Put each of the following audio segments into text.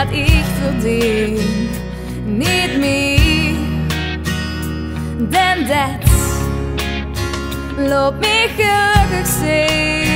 wat ik verdien. Niet meer dan dat loopt me gelukkig zijn.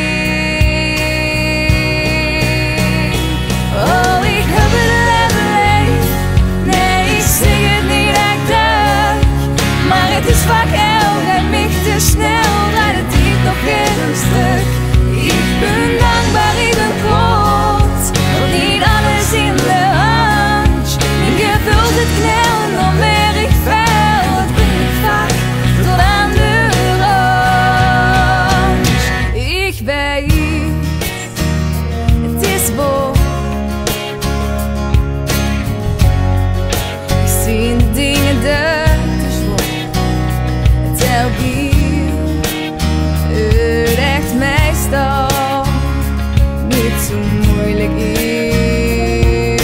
Oh, ik heb het leven leef. Nee, ik zeg het niet echt, maar het is vaak erg en mij te snel. Draait het niet nog een stuk. Ik ben dankbaar, ik ben groot, want niet alles in de hand. Je vult het knellen, dan ben ik fel. Het brengt me vaak tot aan de rand. Ik weet, het is boos. Ik zie de dingen dus terwijl het echt meestal niet zo moeilijk is.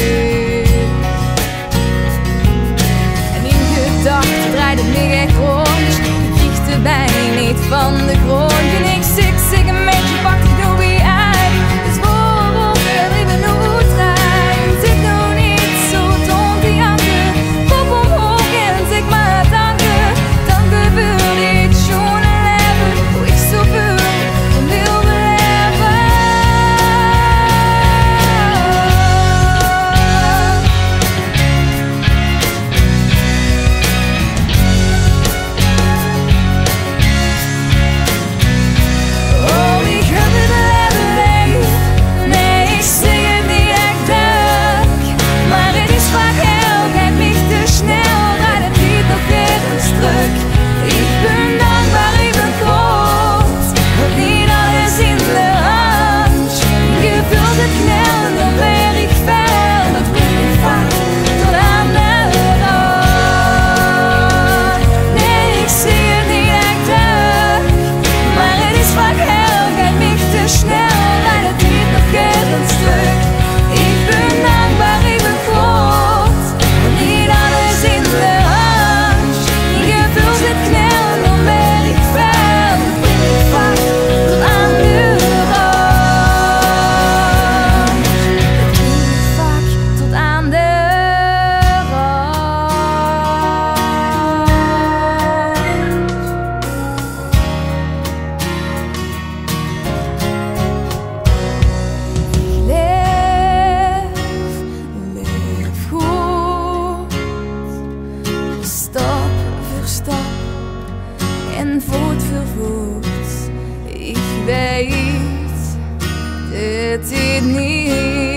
En in gedachten draait het me echt rond. Ik richt erbij niet van de grond. En ik zeg een beetje pak ik doe wie hij. Dus waarom ik ben nooit trein. Zit nog niet zo dom die andere. Kop omhoog en zeg maar danken. Danken voor dit schone leven. Hoe ik zoveel wil beleven. Oh, ik heb het leven leef. Nee, ik zeg het niet echt leuk, maar het is vaak heel gek, niet te snel. Draait het niet nog ergens terug. Ik ben dankbaar, ik ben groot, want niet alles in de hand. Je vult het knel, dan ben ik fel. Dat brengt me vaak tot aan de rand. Nee, ik zie het niet echt leuk, maar het is vaak heel gek, niet te snel. Draait het niet nog ergens terug. Ik ben dankbaar, ik ben groot, want niet alles in de hand. Je vult het knel, dan ben ik fel. Dat brengt me vaak tot aan de rand. Dat brengt me vaak tot aan de Leef goed, stap voor stap en voet voor voet. Ik weet dat dit niet